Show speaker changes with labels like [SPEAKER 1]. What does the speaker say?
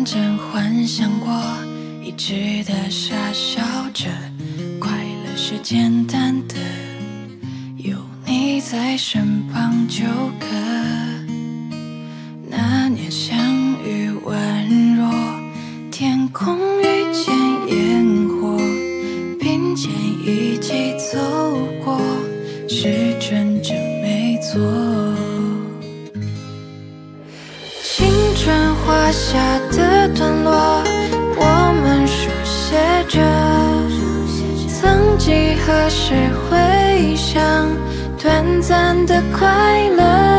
[SPEAKER 1] 认真幻想过，一直的傻笑着，快乐是简单的，有你在身旁就可。那年相遇宛若天空遇见烟火，并肩一起走过，是真正没错。青春画下的段落，我们书写着，曾几何时回想短暂的快乐。